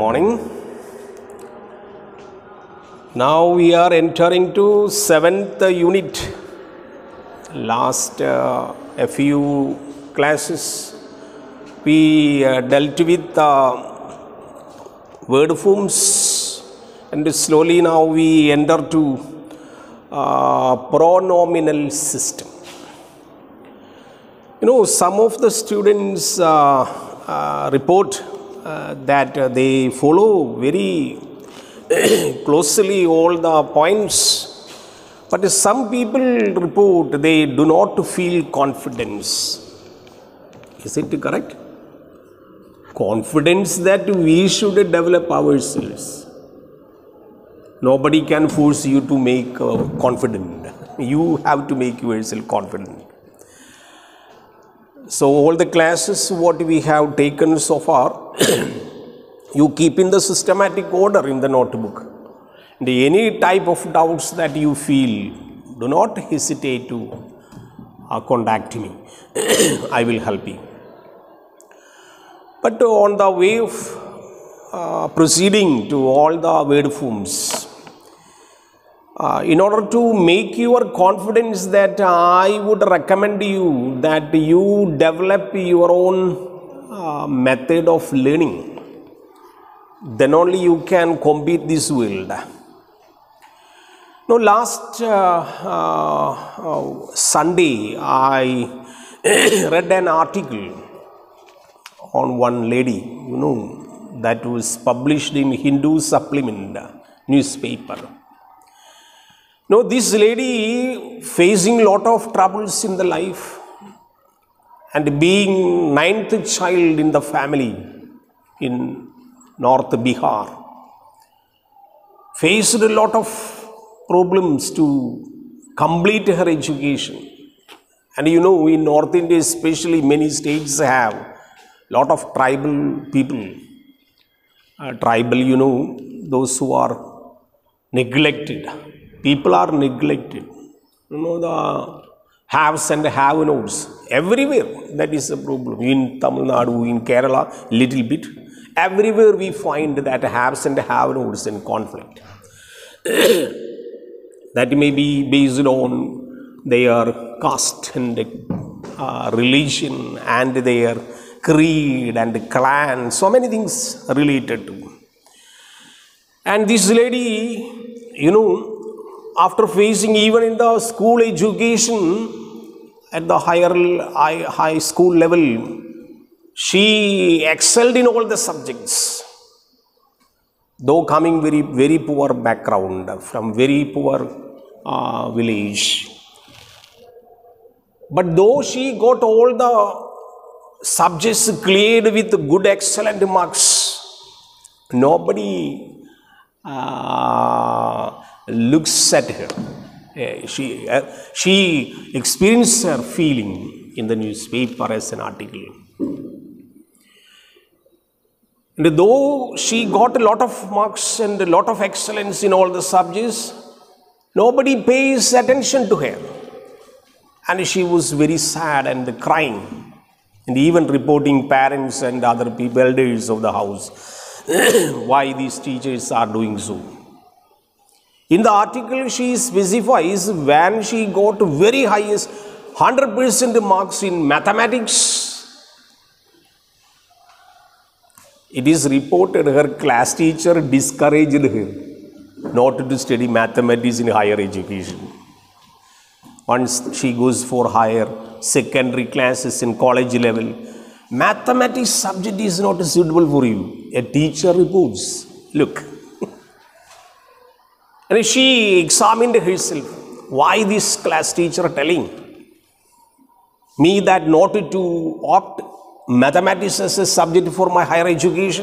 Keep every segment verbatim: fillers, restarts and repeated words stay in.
morning. Now we are entering to seventh unit. Last uh, a few classes we uh, dealt with uh, word forms, and slowly now we enter to uh, pronominal system. You know, some of the students uh, uh, report uh, that uh, they follow very closely all the points, but some people report they do not feel confidence. Is it correct? Confidence that we should develop ourselves. Nobody can force you to make uh, confident. You have to make yourself confident. So all the classes what we have taken so far, you keep in the systematic order in the notebook. And any type of doubts that you feel, do not hesitate to uh, contact me. I will help you. But on the way of uh, proceeding to all the word forms, Uh, in order to make your confidence, that I would recommend you that you develop your own uh, method of learning. Then only you can compete this world. Now, last uh, uh, uh, Sunday, I read an article on one lady, you know, that was published in Hindu Supplement newspaper. Now, this lady facing lot of troubles in the life, and being ninth child in the family in North Bihar, faced a lot of problems to complete her education. And you know, in North India especially, many states have lot of tribal people. Uh, tribal, you know, those who are neglected. People are neglected. You know, the haves and have-nots. Everywhere that is a problem. In Tamil Nadu, in Kerala, little bit. Everywhere we find that haves and have-nots in conflict. That may be based on their caste and uh, religion and their creed and clan. So many things related to. And this lady, you know, after facing even in the school education at the higher high, high school level, she excelled in all the subjects. Though coming very, very poor background, from very poor uh, village. But though she got all the subjects cleared with good, excellent marks, nobody uh, looks at her. Uh, she, uh, she experienced her feeling in the newspaper as an article. And though she got a lot of marks and a lot of excellence in all the subjects, nobody pays attention to her. And she was very sad and crying, and even reporting parents and other people, elders of the house, why these teachers are doing so. In the article, she specifies when she got very highest one hundred percent marks in mathematics. It is reported her class teacher discouraged her not to study mathematics in higher education. Once she goes for higher secondary classes in college level, mathematics subject is not suitable for you. A teacher reports, look. And she examined herself. Why this class teacher telling me that not to opt mathematics as a subject for my higher education?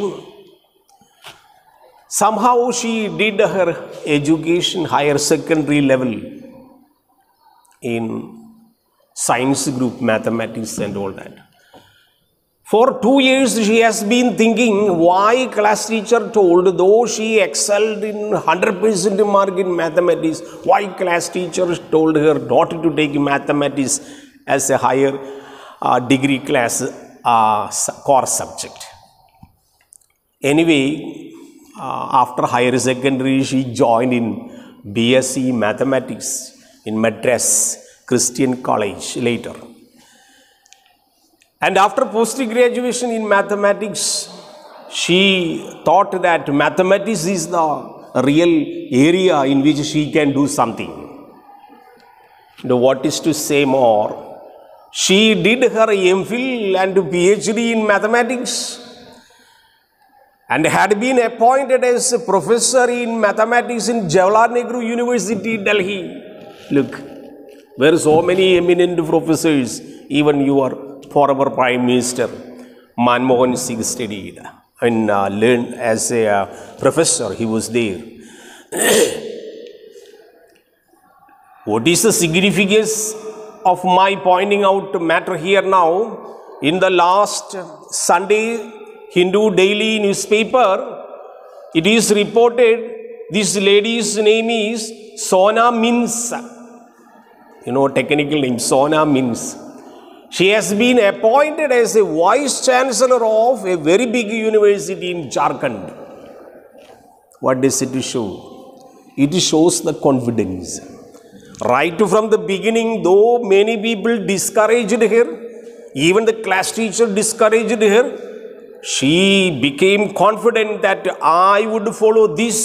Somehow she did her education higher secondary level in science group, mathematics and all that. For two years, she has been thinking why class teacher told, though she excelled in one hundred percent mark in mathematics, why class teacher told her not to take mathematics as a higher uh, degree class uh, core subject. Anyway, uh, after higher secondary, she joined in B S c Mathematics in Madras Christian College later. And after post-graduation in mathematics, she thought that mathematics is the real area in which she can do something. And what is to say more? She did her MPhil and PhD in mathematics and had been appointed as a professor in mathematics in Jawaharlal Nehru University, Delhi. Look, there are so many eminent professors, even your former Prime Minister Manmohan Singh studied and uh, learned as a uh, professor. He was there. What is the significance of my pointing out the matter here now? In the last Sunday Hindu daily newspaper, it is reported this lady's name is Sona Mins. You know, technical name, Sona Mins. She has been appointed as a vice chancellor of a very big university in Jharkhand. What does it show? It shows the confidence. Right from the beginning, though many people discouraged her, even the class teacher discouraged her, she became confident that I would follow this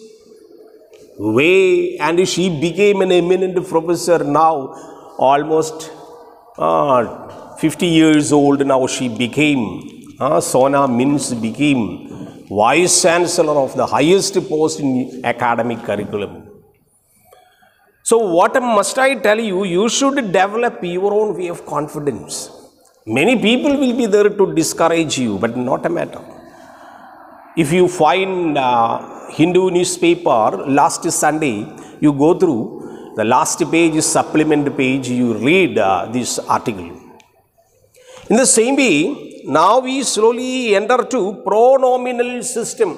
way, and she became an eminent professor now, almost uh, fifty years old now. She became, uh, Sona Mins became vice chancellor of the highest post in academic curriculum. So what must I tell you? You should develop your own way of confidence. Many people will be there to discourage you, but not a matter. If you find uh, Hindu newspaper last Sunday, you go through the last page, supplement page, you read uh, this article. In the same way, now we slowly enter to pronominal system.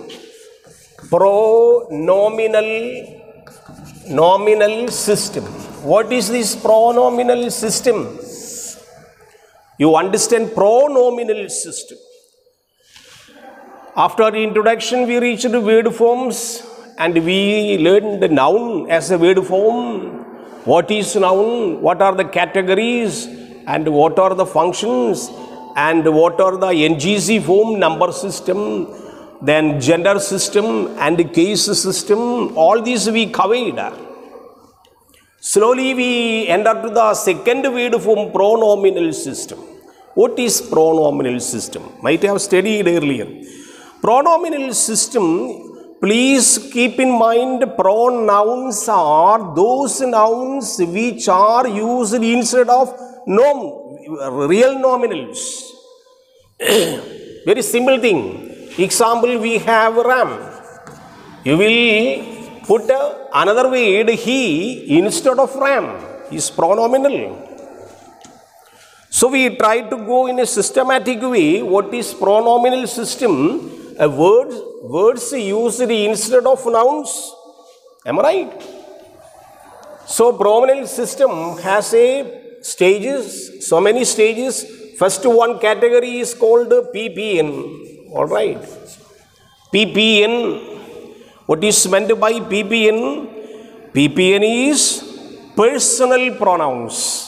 Pronominal Nominal system. What is this pronominal system? You understand pronominal system. After the introduction, we reached the word forms and we learned the noun as a word form. What is noun? What are the categories? And what are the functions? And what are the N G C form, number system? Then gender system and case system, all these we covered. Slowly we enter to the second word form, pronominal system. What is pronominal system? Might have studied earlier. Pronominal system, please keep in mind, pronouns are those nouns which are used instead of nom, real nominals. Very simple thing. Example, we have Ram. You will put uh, another word he instead of Ram. Is pronominal. So we try to go in a systematic way. What is pronominal system? A word, words used instead of nouns. Am I right? So pronominal system has a stages, so many stages. First one category is called P P N. All right. P P N. What is meant by P P N? P P N is personal pronouns.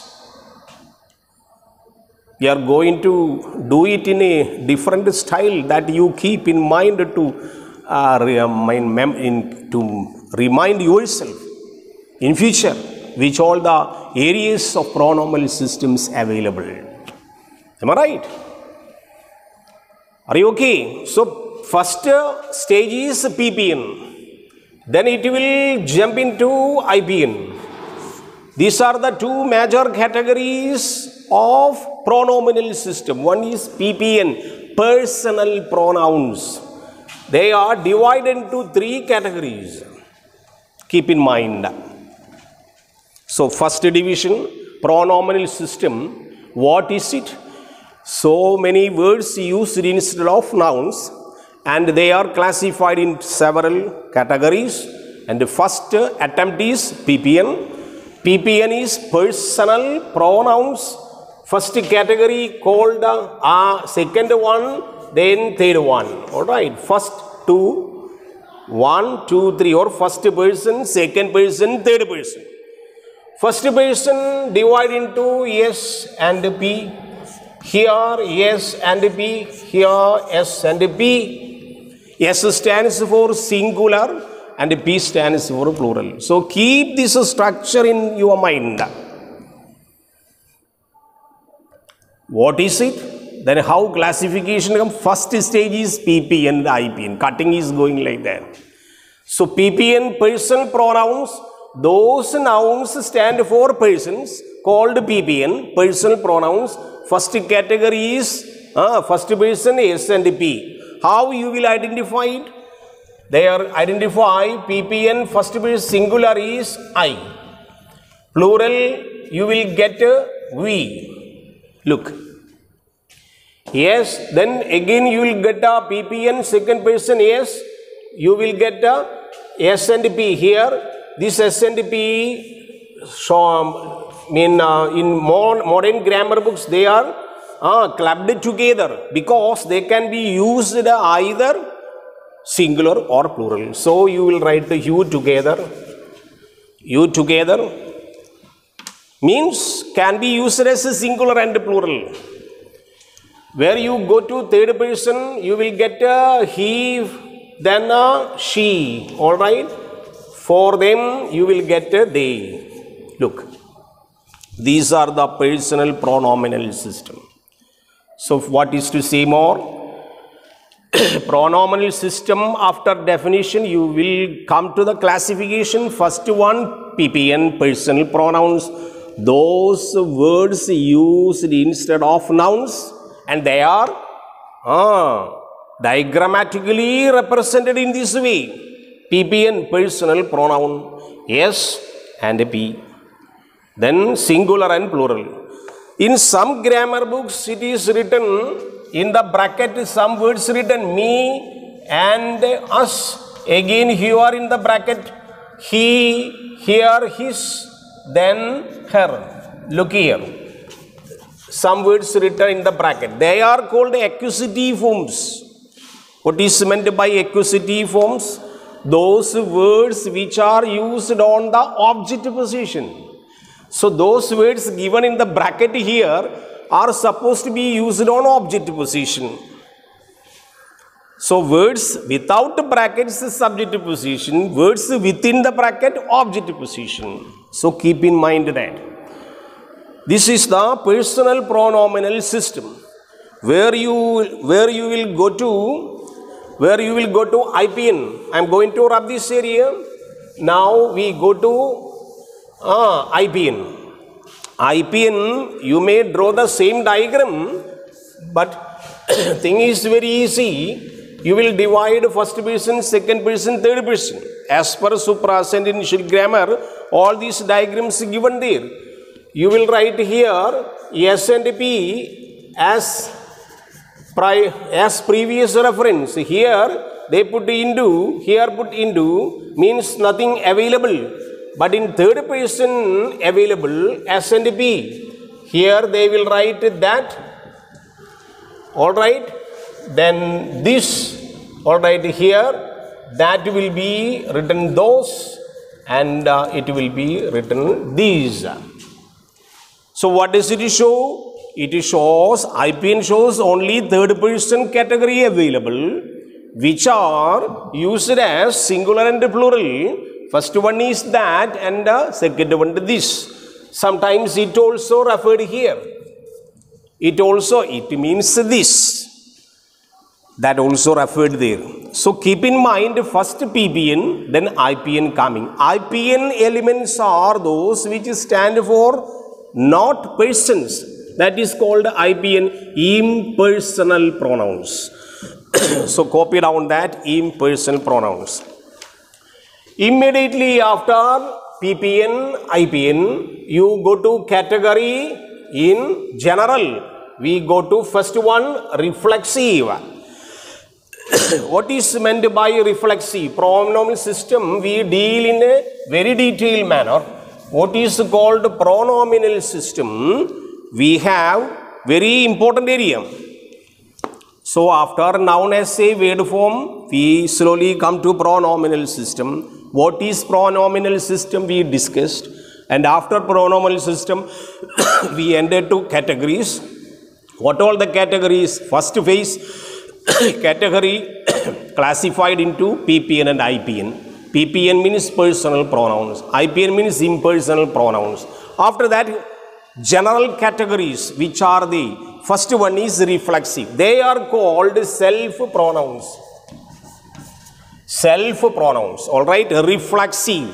We are going to do it in a different style that you keep in mind to uh, remind, in, to remind yourself in future which all the areas of pronominal systems available. Am I right? Are you okay? So first stage is P P N. Then it will jump into I P N. These are the two major categories of pronominal system. One is P P N, personal pronouns. They are divided into three categories. Keep in mind. So first division, pronominal system. What is it? So many words used instead of nouns, and they are classified in several categories. And the first attempt is P P N. P P N is personal pronouns. First category called uh, second one, then third one. All right. First two One, two, three, or first person, second person, third person. First person divide into S and P. Here S and P, here S and P. S stands for singular and P stands for plural. So keep this structure in your mind. What is it? Then how classification comes? First stage is P P N and I P N. Cutting is going like that. So P P N, personal pronouns. Those nouns stand for persons called P P N, personal pronouns. First category is uh, first person S and P. How you will identify it? They are identify P P N, first person singular is I. Plural you will get we. Look. Yes, then again you will get a P P N, second person S. You will get a S and P here. This S and P, so, mean, uh, in more modern grammar books, they are uh, clubbed together because they can be used either singular or plural. So you will write the you together. You together means can be used as a singular and plural. Where you go to third person, you will get a he, then a she. All right. For them, you will get a they. Look, these are the personal pronominal system. So, what is to say more? Pronominal system, after definition, you will come to the classification. First one, P P N, personal pronouns. Those words used instead of nouns, and they are uh, diagrammatically represented in this way. P P N, personal pronoun, S and P. Then singular and plural. In some grammar books, it is written in the bracket, some words written me and us. Again, here in the bracket, he, here, his, then her. Look here. Some words written in the bracket. They are called accusative forms. What is meant by accusative forms? Those words which are used on the object position. So those words given in the bracket here are supposed to be used on object position. So words without brackets subject position, words within the bracket object position. So keep in mind that. This is the personal pronominal system where you, where you will go to Where you will go to I P N. I am going to rub this area. Now we go to uh, I P N. I P N, you may draw the same diagram, but thing is very easy. You will divide first person, second person, third person. As per suprasentential grammar, all these diagrams given there. You will write here S and P as as previous reference. Here they put into, here put into means nothing available, but in third person available S and P. Here they will write that. All right, then this. All right, here that will be written those, and uh, it will be written these. So what does it show? It shows, I P N shows only third person category available, which are used as singular and plural. First one is that, and uh, second one this. Sometimes it also referred here. It also, it means this. That also referred there. So keep in mind first P P N, then I P N coming. I P N elements are those which stand for not persons. That is called I P N, impersonal pronouns. So copy down that, impersonal pronouns. Immediately after P P N, I P N, you go to category in general. We go to first one, reflexive. What is meant by reflexive? Pronominal system we deal in a very detailed manner. What is called pronominal system? We have very important area. So after noun as a word form, we slowly come to pronominal system. What is pronominal system we discussed, and after pronominal system we entered to categories. What all the categories? First phase category classified into P P N and I P N. P P N means personal pronouns, I P N means impersonal pronouns. After that, general categories, which are the first one is reflexive. They are called self pronouns. Self pronouns, all right, reflexive.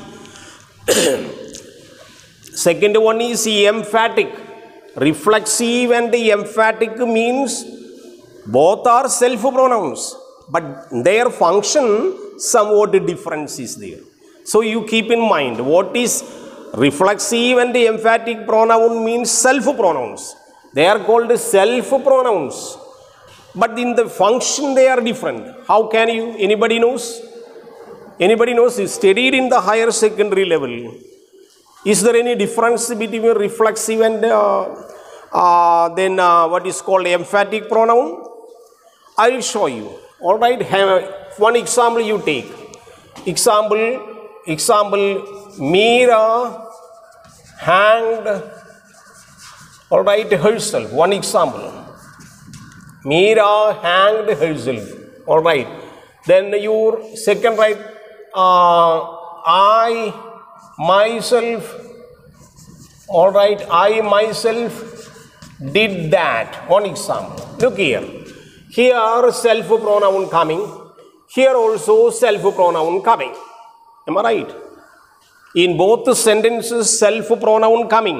Second one is emphatic. Reflexive and emphatic means both are self pronouns, but their function somewhat difference is there. So you keep in mind what is reflexive and emphatic pronoun means self pronouns. They are called self pronouns, but in the function they are different. How can you? Anybody knows? Anybody knows? You studied in the higher secondary level. Is there any difference between reflexive and uh, uh, then uh, what is called emphatic pronoun? I will show you. All right. Have one example you take. Example. Example. Meera hanged. All right, herself. One example. Meera hanged herself. All right. Then your second right. Uh, I myself. All right. I myself did that. One example. Look here. Here self pronoun coming. Here also self pronoun coming. Am I right? In both the sentences, self pronoun coming.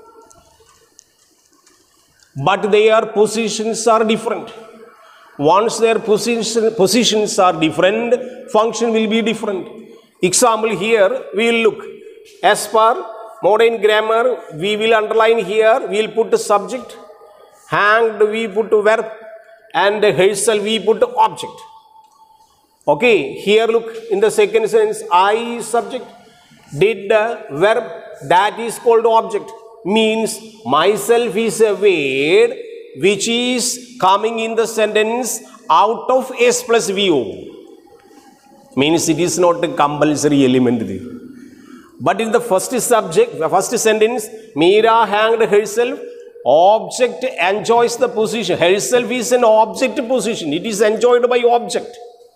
But their positions are different. Once their position, positions are different, function will be different. Example here, we will look. As per modern grammar, we will underline here, we will put the subject. Hanged, we put verb. And herself, we put object. Okay, here look, in the second sentence, I is subject. Did the verb, that is called object. Means myself is a word which is coming in the sentence out of S plus V O. Means it is not a compulsory element there. But in the first subject, the first sentence, Meera hanged herself, object enjoys the position. Herself is an object position. It is enjoyed by object.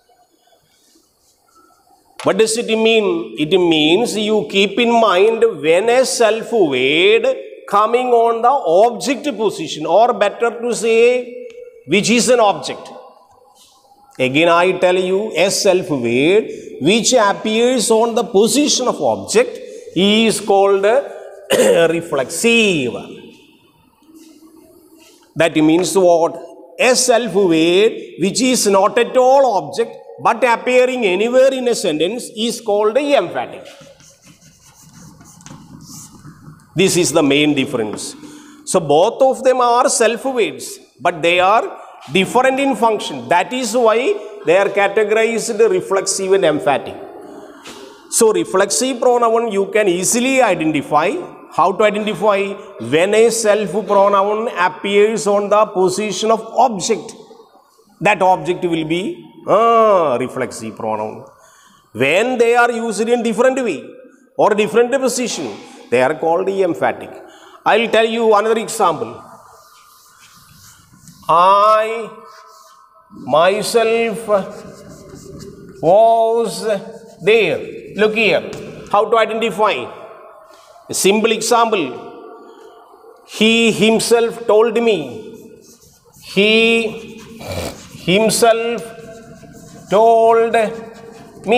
What does it mean? It means you keep in mind when a self word coming on the object position, or better to say, which is an object. Again, I tell you, a self word which appears on the position of object is called reflexive. That means what? A self word which is not at all object but appearing anywhere in a sentence is called emphatic. This is the main difference. So both of them are self words, but they are different in function. That is why they are categorized reflexive and emphatic. So reflexive pronoun you can easily identify. How to identify? When a self pronoun appears on the position of object, that object will be a reflexive pronoun. When they are used in different way or different position, they are called emphatic. I will tell you another example. I myself was there. Look here. How to identify? A simple example. He himself told me. He himself told me.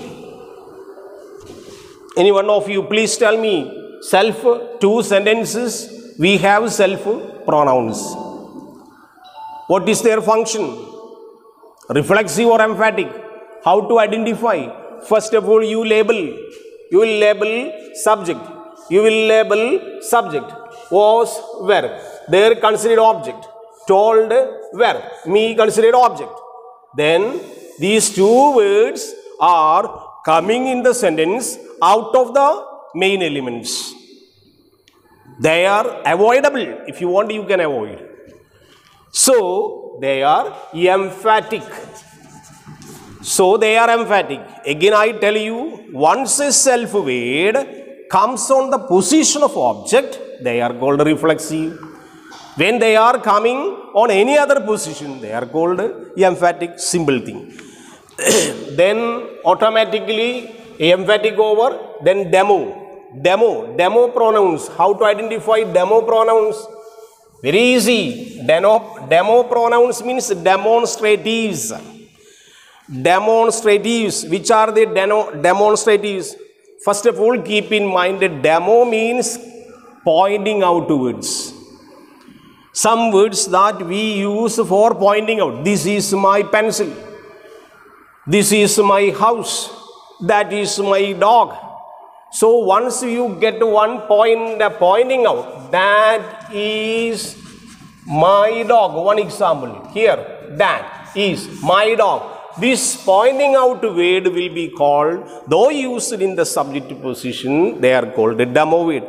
Any one of you, please tell me. Self, two sentences, we have self pronouns. What is their function? Reflexive or emphatic? How to identify? First of all, you label. You will label subject. You will label subject. Was verb. There considered object. Told verb. Me considered object. Then these two words are coming in the sentence out of the main elements. They are avoidable. If you want, you can avoid. So they are emphatic. So they are emphatic. Again I tell you, once a self word comes on the position of object, they are called reflexive. When they are coming on any other position, they are called emphatic, simple thing. Then automatically emphatic over, then demo. Demo, demo pronouns. How to identify demo pronouns? Very easy. Demo, demo pronouns means demonstratives. Demonstratives. Which are the deno, demonstratives? First of all, keep in mind that demo means pointing out words. Some words that we use for pointing out. This is my pencil. This is my house. That is my dog. So once you get one point uh, pointing out, that is my dog. One example here, that is my dog. This pointing out word will be called, though used in the subject position, they are called a demo word.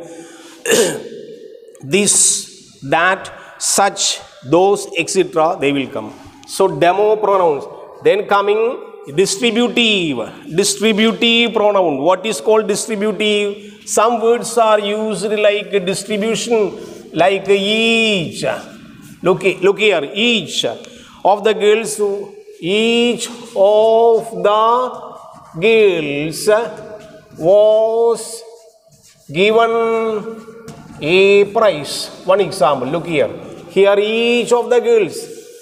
This, that, such, those, et cetera, they will come. So demo pronouns. Then coming distributive. Distributive pronoun. What is called distributive? Some words are used like distribution, like each. Look, look here, each of the girls, each of the girls was given a prize. One example, look here. Here each of the girls,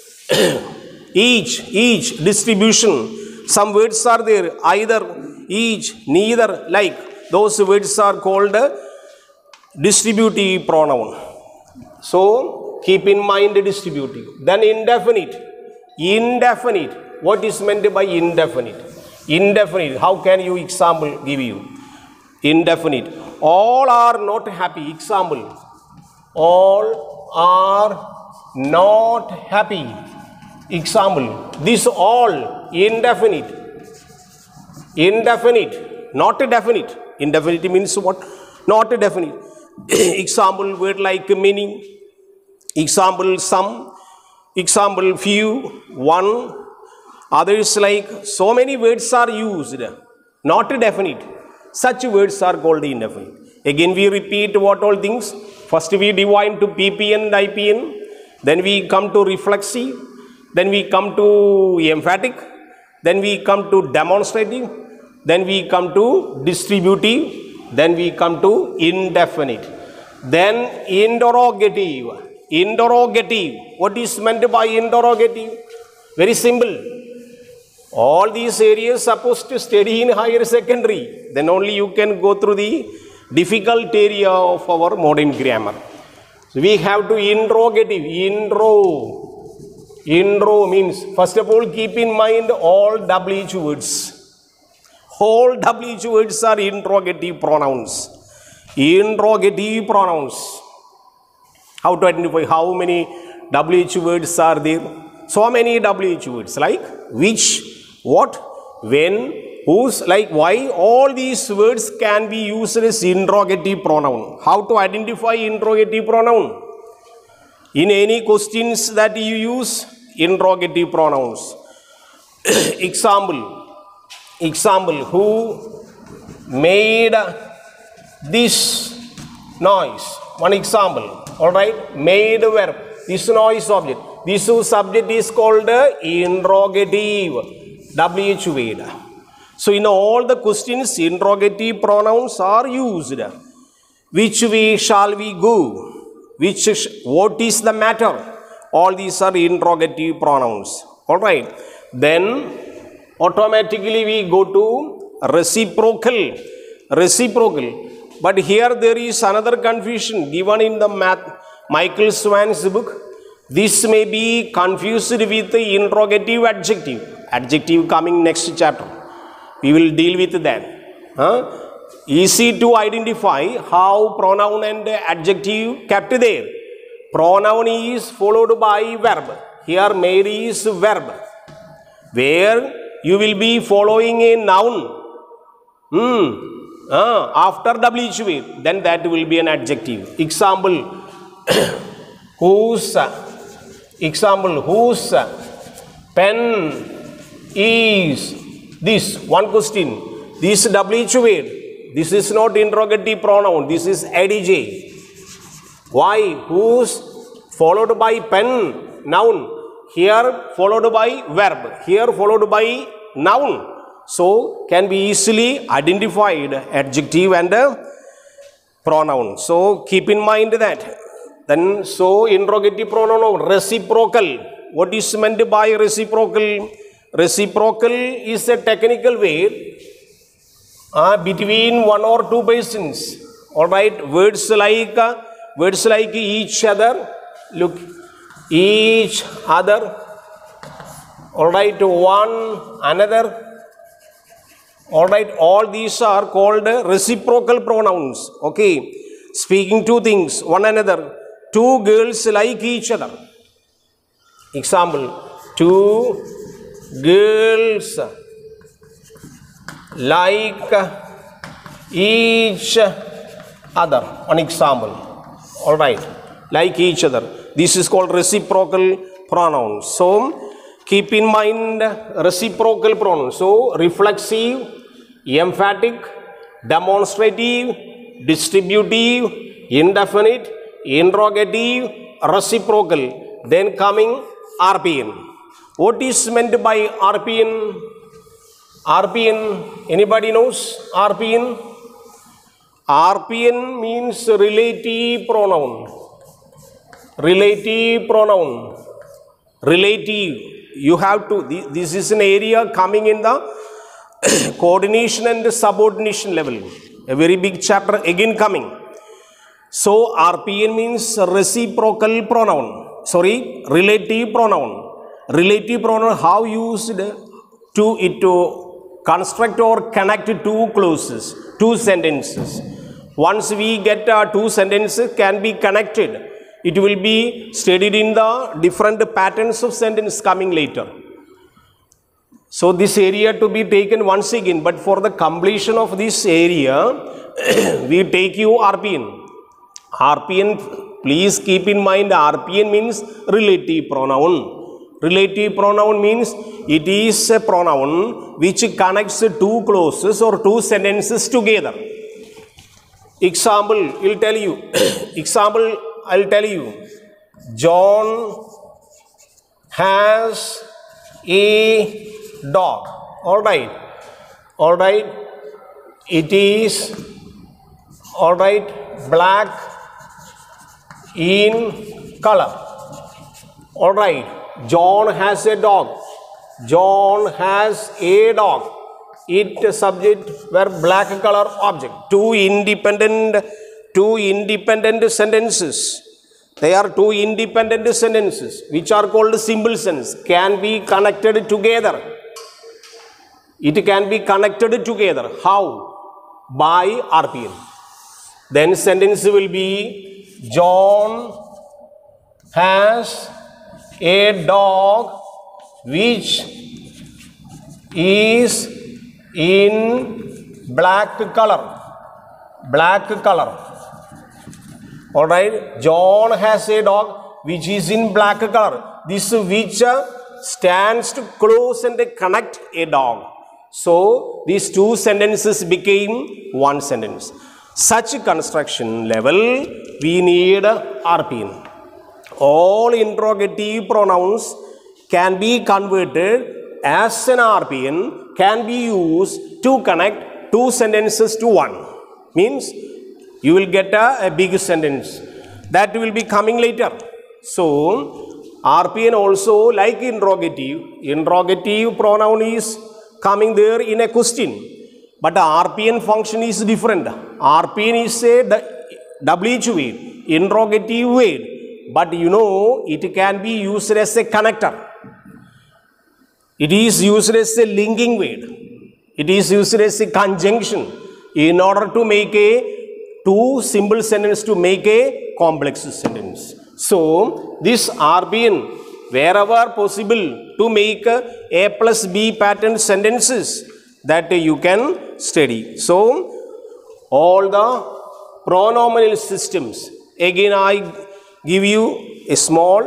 each, each, distribution. Some words are there, either, each, neither, like. Those words are called distributive pronoun. So, keep in mind the distributive. Then indefinite. Indefinite. What is meant by indefinite? Indefinite. How can you example give you? Indefinite. All are not happy. Example. All are not happy. Example. This all indefinite. Indefinite. Not definite. Indefinite means what? Not definite. Example word like many. Example some. Example few. One. Others like so many words are used. Not definite. Such words are called indefinite. Again we repeat what all things. First we divide to P P N and I P N. Then we come to reflexive. Then we come to emphatic. Then we come to demonstrative. Then we come to distributive. Then we come to indefinite. Then interrogative. Interrogative. What is meant by interrogative? Very simple. All these areas supposed to study in higher secondary. Then only you can go through the difficult area of our modern grammar. So we have to interrogative. Intro. Intro means, first of all, keep in mind all W H words. All W H words are interrogative pronouns. Interrogative pronouns. How to identify how many W H words are there? So many W H words like which, what, when, whose, like why. All these words can be used as interrogative pronoun. How to identify interrogative pronoun? In any questions that you use, interrogative pronouns. Example. Example. Who made this noise? One example. Alright. Made verb. This noise object. This subject is called interrogative. W H word. So in all the questions, interrogative pronouns are used. Which way shall we go? Which, what is the matter? All these are interrogative pronouns. Alright. Then automatically we go to reciprocal. Reciprocal. But here there is another confusion given in the math, Michael Swan's book. This may be confused with the interrogative adjective. Adjective coming next chapter. We will deal with that. Huh? Easy to identify how pronoun and adjective kept there. Pronoun is followed by verb. Here Mary is verb. Where you will be following a noun. Hmm. Uh, after W H word, then that will be an adjective. Example. Whose Example, whose pen is this? One question. This W H word. This is not interrogative pronoun. This is I D J. Why? Whose followed by pen, noun. Here followed by verb. Here followed by noun. So can be easily identified adjective and a pronoun. So keep in mind that. Then so interrogative pronoun reciprocal. What is meant by reciprocal? Reciprocal is a technical way uh, between one or two persons. All right, words like uh, words like each other. Look, each other. All right, one another. All right, all these are called reciprocal pronouns. Okay, speaking two things, one another. Two girls like each other. Example, two girls like each other. One example. All right, like each other. This is called reciprocal pronouns. So keep in mind reciprocal pronouns. So reflexive, emphatic, demonstrative, distributive, indefinite, interrogative, reciprocal. Then coming R P N. What is meant by R P N? R P N, anybody knows R P N? R P N means relative pronoun. Relative pronoun. Relative. You have to, this is an area coming in the coordination and subordination level. A very big chapter again coming. So R P N means reciprocal pronoun. Sorry, relative pronoun. Relative pronoun, how used to it to construct or connect two clauses, two sentences. Once we get uh, two sentences can be connected, it will be studied in the different patterns of sentence coming later. So this area to be taken once again, but for the completion of this area, we take you R P N. R P N, please keep in mind R P N means relative pronoun. Relative pronoun means it is a pronoun which connects two clauses or two sentences together. Example, I'll tell you. Example, I'll tell you. John has a dog. All right. All right. It is, all right, black in color. All right. John has a dog. John has a dog. It subject were black color object. Two independent, two independent sentences. They are two independent sentences which are called simple sentence. Can be connected together. It can be connected together. How? By R P N. Then sentence will be John has a dog which is in black color. Black color. All right. John has a dog which is in black color. This which uh, stands to close and connect a dog. So these two sentences became one sentence. Such construction level we need R P N. All interrogative pronouns can be converted as an R P N, can be used to connect two sentences to one. Means you will get a, a big sentence. That will be coming later. So R P N also like interrogative. Interrogative pronoun is coming there in a question. But the R P N function is different. R P N is a W H word, interrogative word. But you know, it can be used as a connector. It is used as a linking word. It is used as a conjunction in order to make a two simple sentence to make a complex sentence. So this R P N, wherever possible to make A plus B pattern sentences, that you can study. So all the pronominal systems, again I give you a small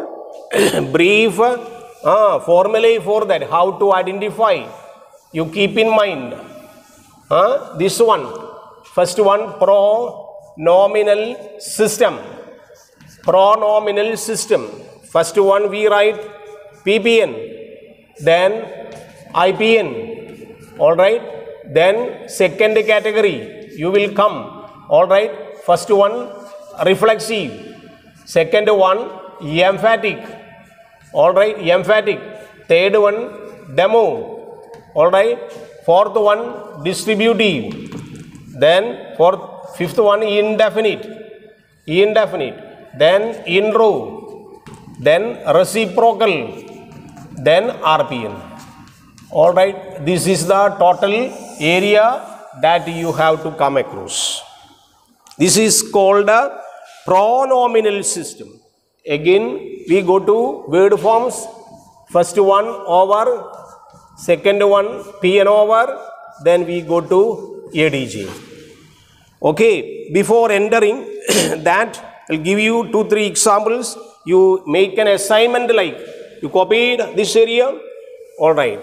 brief uh, formulae for that, how to identify. You keep in mind. Uh, this one, first one, pronominal system. Pronominal system. First one we write P P N, then I P N. All right. Then second category you will come. All right. First one reflexive. Second one emphatic. All right. Emphatic. Third one demo. All right. Fourth one distributive. Then fourth, fifth one indefinite. Indefinite. Then in row. Then reciprocal. Then R P N. All right. This is the total area that you have to come across. This is called a pronominal system. Again, we go to word forms. First one over. Second one P N over. Then we go to A D J. Okay. Before entering that, I'll give you two, three examples. You make an assignment like you copied this area. All right.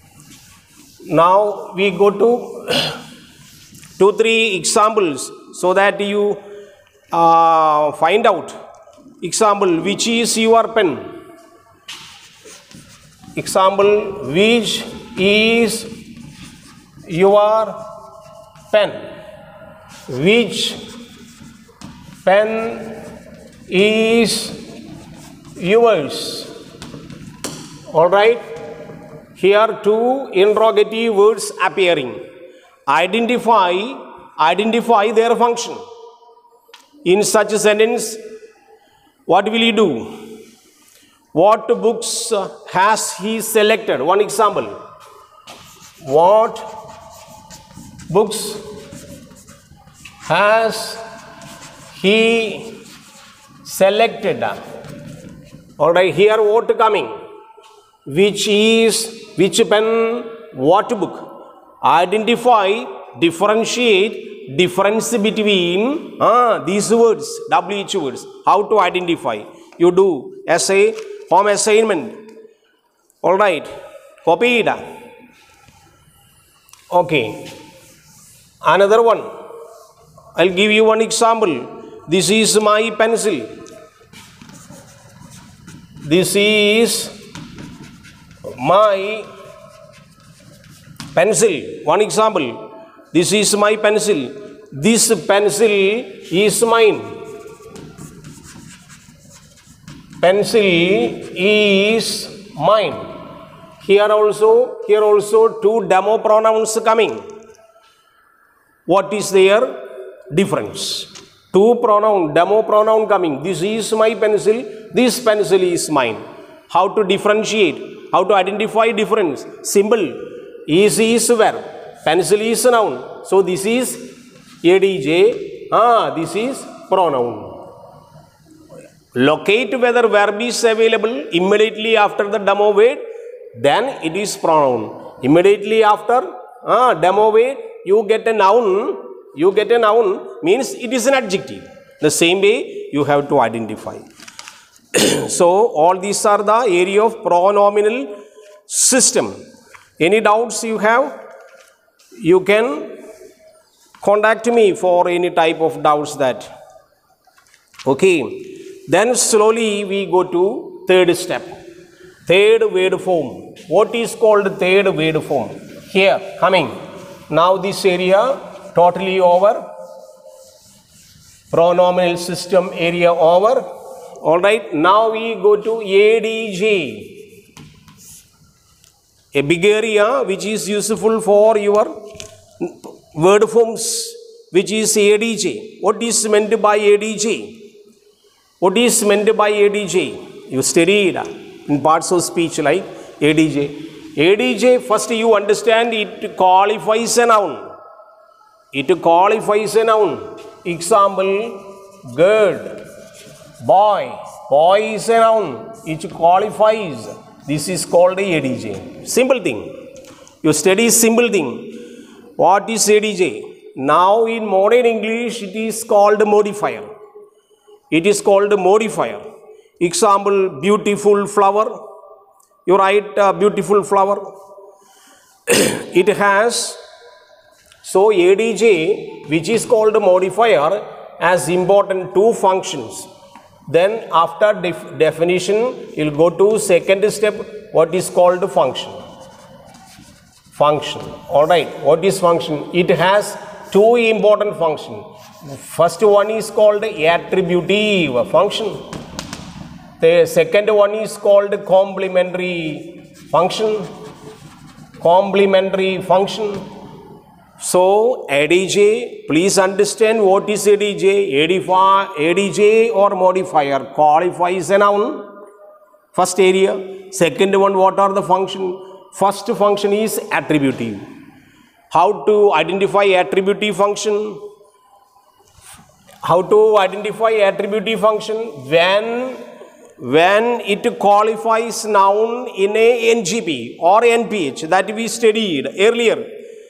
Now we go to two, three examples so that you uh, find out. Example, which is your pen? Example, which is your pen? Which pen is yours? All right. Here two interrogative words appearing. Identify, identify their function. In such a sentence, what will you do? What books has he selected? One example. What books has he selected? All right, here what coming? Which is, which pen, what book? Identify, differentiate, difference between uh, these words, W H words. How to identify? You do essay, home assignment. All right, copy it. Okay. Another one. I'll give you one example. This is my pencil. This is my pencil. One example. This is my pencil. This pencil is mine. Pencil is mine. Here also, here also two demo pronouns coming. What is their difference? Two pronoun, demo pronoun coming. This is my pencil. This pencil is mine. How to differentiate? How to identify difference? Simple. Is is verb. Pencil is noun. So this is A D J. Ah, this is pronoun. Locate whether verb is available immediately after the demo word. Then it is pronoun. Immediately after ah, demo word, you get a noun. You get a noun means it is an adjective. The same way you have to identify. So all these are the area of pronominal system. Any doubts you have? You can contact me for any type of doubts that. Okay. Then slowly we go to third step. Third word form. What is called third word form? Here coming. Now this area totally over. Pronominal system area over. All right. Now we go to A D J. A big area which is useful for your word forms, which is A D J. What is meant by A D J? What is meant by A D J? You studied in parts of speech like A D J. A D J, first you understand it qualifies a noun. It qualifies a noun. Example, girl, boy. Boy is a noun. It qualifies. This is called A D J. Simple thing. You study simple thing. What is A D J? Now in modern English it is called modifier. It is called modifier. Example, beautiful flower. You write uh, beautiful flower. It has, so A D J, which is called a modifier, has important two functions. Then after def definition, you will go to second step, what is called function. Function. Alright, what is function? It has two important functions. First one is called attributive function. The second one is called complementary function. Complementary function. So, A D J, please understand what is A D J. A D J or modifier qualifies a noun. First area. Second one, what are the function? First function is attributive. How to identify attributive function? How to identify attributive function? When when it qualifies noun in a N G P or N P H that we studied earlier.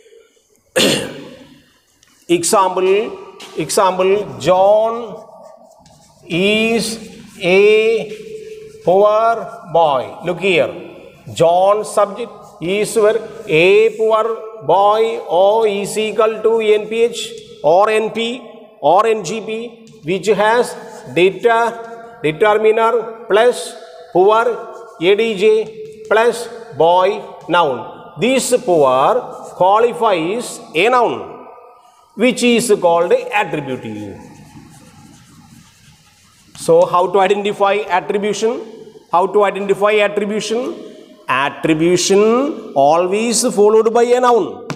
Example, example, John is a poor boy. Look here. John subject is where a poor boy O is equal to N P H or N P or N G P, which has data determiner plus poor A D J plus boy noun. This poor qualifies a noun, which is called attributive. So, how to identify attribution? How to identify attribution? Attribution always followed by a noun.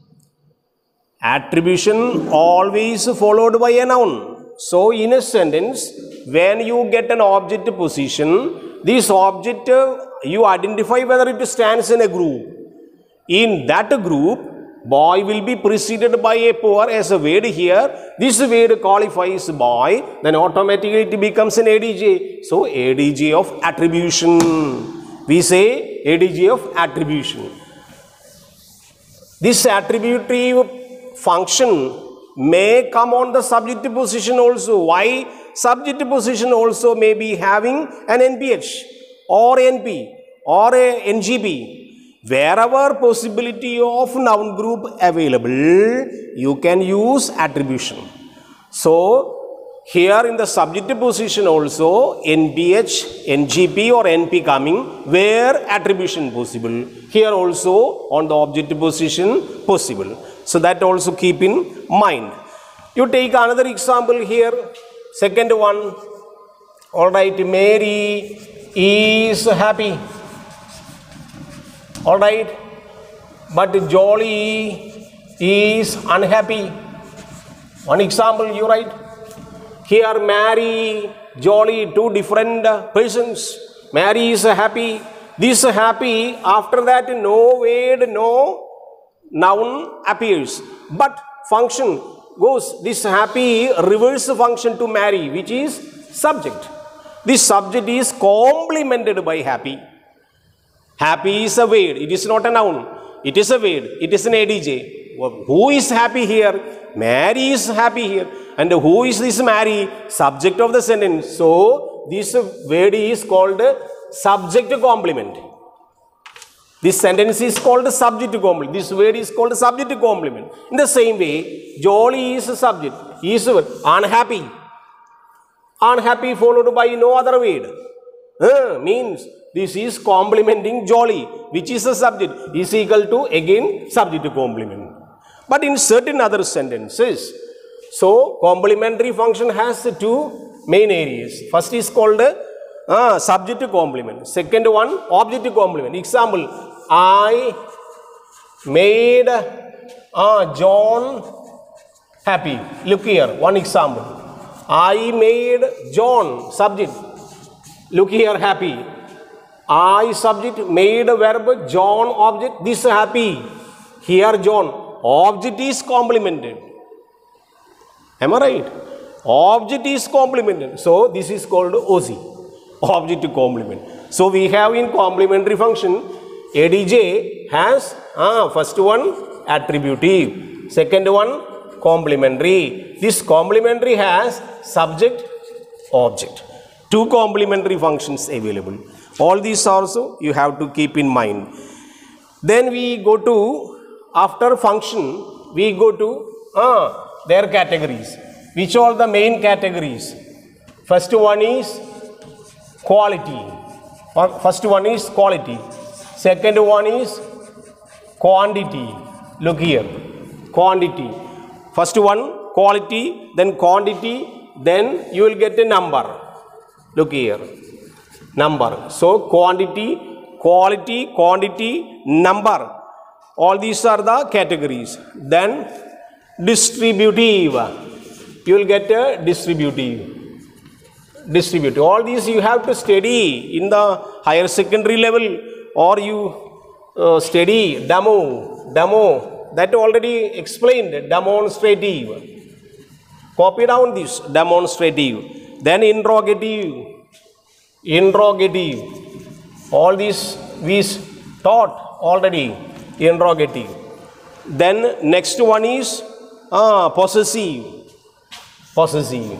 Attribution always followed by a noun. So, in a sentence, when you get an object position, this object you identify whether it stands in a group. In that group, boy will be preceded by a poor as a word here. This word qualifies boy, then automatically it becomes an A D J. So, A D J of attribution. We say A D J of attribution. This attributive function may come on the subject position also. Why? Subject position also may be having an N P H or N P or a N G P. Wherever possibility of noun group available, you can use attribution. So, here in the subject position also N P H, N G P or N P coming where attribution possible. Here also on the object position possible. So, that also keep in mind. You take another example here. Second one. Alright, Mary is happy. Alright, but Jolly is unhappy. One example you write. Here Mary, Jolly, two different persons. Mary is happy. This happy, after that no word, no noun appears. But function goes, this happy reverse function to Mary, which is subject. This subject is complemented by happy. Happy is a word, it is not a noun. It is a word, it is an A D J. Who is happy here? Mary is happy here. And who is this Mary? Subject of the sentence. So, this word is called subject complement. This sentence is called subject complement. This word is called subject complement. In the same way, Jolly is a subject. He is unhappy. Unhappy followed by no other word. Uh, means this is complementing Jolly, which is a subject, is equal to again subject complement. But in certain other sentences, so complementary function has two main areas. First is called uh, subject complement. Second one, object complement. Example, I made uh, John happy. Look here, one example. I made John, subject. Look here, happy. I subject, made verb, John object, this happy. Here John, object is complemented. Am I right? Object is complemented. So, this is called O C, object complement. So, we have in complementary function, A D J has uh, first one attributive, second one complementary. This complementary has subject, object. Two complementary functions available. All these also you have to keep in mind. Then we go to, after function, we go to uh, their categories. Which are the main categories? First one is quality. First one is quality. Second one is quantity. Look here. Quantity. First one, quality, then quantity, then you will get a number. Look here. Number. So quantity, quality, quantity, number. All these are the categories. Then distributive. You will get a distributive. Distributive. All these you have to study in the higher secondary level, or you uh, study demo. Demo. That already explained. Demonstrative. Copy down this. Demonstrative. Then interrogative. Interrogative. All these we taught already. Interrogative. Then next one is ah, possessive. Possessive.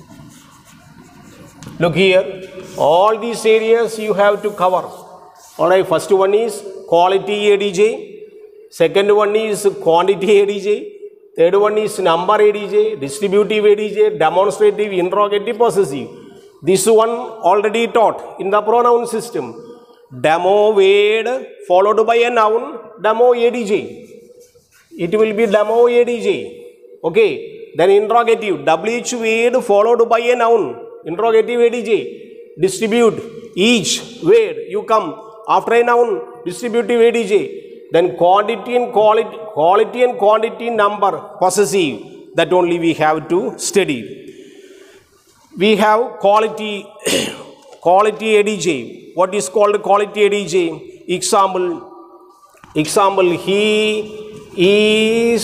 Look here. All these areas you have to cover. Alright, first one is quality A D J. Second one is quantity A D J. Third one is number A D J, distributive A D J, demonstrative, interrogative, possessive. This one already taught in the pronoun system. Demo word followed by a noun, demo A D J. It will be demo A D J. Okay. Then interrogative, W H word followed by a noun, interrogative A D J. Distribute, each word you come after a noun, distributive A D J. Then quantity and quality, quality and quantity, number, possessive. That only we have to study. We have quality, quality A D J. What is called quality A D J? Example, example, he is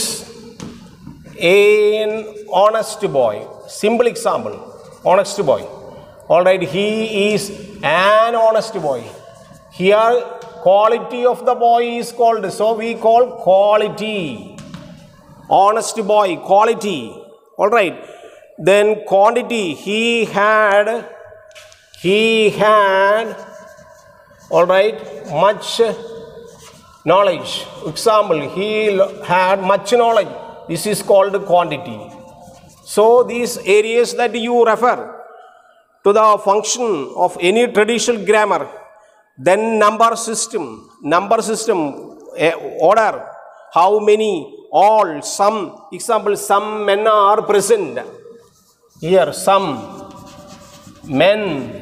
an honest boy. Simple example, honest boy. Alright, he is an honest boy. Here, quality of the boy is called, so we call quality. Honest boy, quality. Alright. Then quantity, he had, he had, alright, much knowledge. Example, he had much knowledge. This is called quantity. So these areas that you refer to the function of any traditional grammar. Then number system, number system, uh, order, how many, all, some. Example, some men are present. Here, some men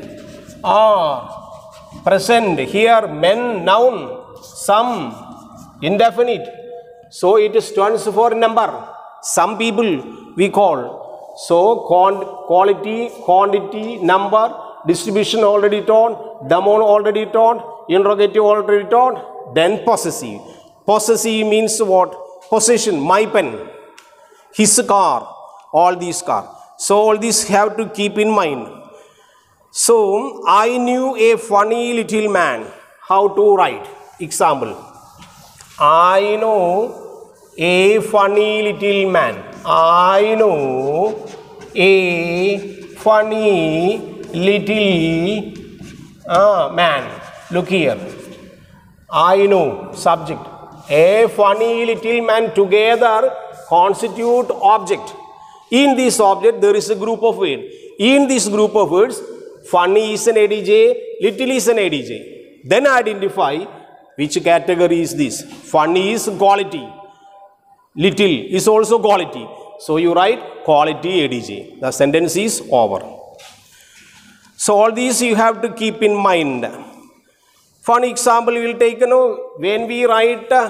are present. Here, men, noun, some, indefinite. So it stands for number. Some people we call. So quality, quantity, number, distribution already taught, demon already taught, interrogative already taught, then possessive. Possessive means what? Possession, my pen, his car, all these car. So all these have to keep in mind. So I knew a funny little man. How to write? Example, I know a funny little man. I know a funny little uh, man. Look here. I know, subject. A funny little man together constitute object. In this object there is a group of words. In this group of words, funny is an A D J, little is an A D J. Then identify which category is this. Funny is quality. Little is also quality. So you write quality A D J. The sentence is over. So all these you have to keep in mind. For an example, we will take, you know, when we write uh,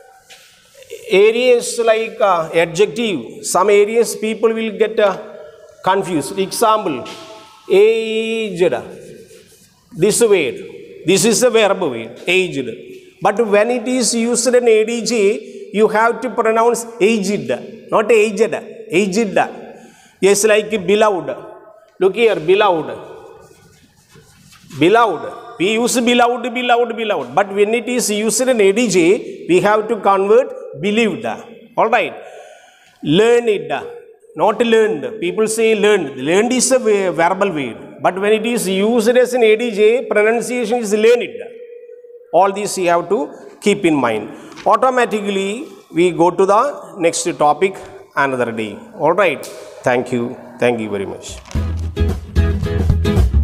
areas like uh, adjective, some areas people will get uh, confused. Example, aged. This word, this is a verb word, aged. But when it is used in A D J, you have to pronounce aged, not aged, aged. Yes, like beloved. Look here, beloved. Beloved. We use beloved, beloved, beloved. But when it is used in A D J, we have to convert believed. Alright. Learned. Not learned. People say learned. Learned is a verbal word. But when it is used as an A D J, pronunciation is learned. All these you have to keep in mind. Automatically, we go to the next topic another day. All right. Thank you. Thank you very much.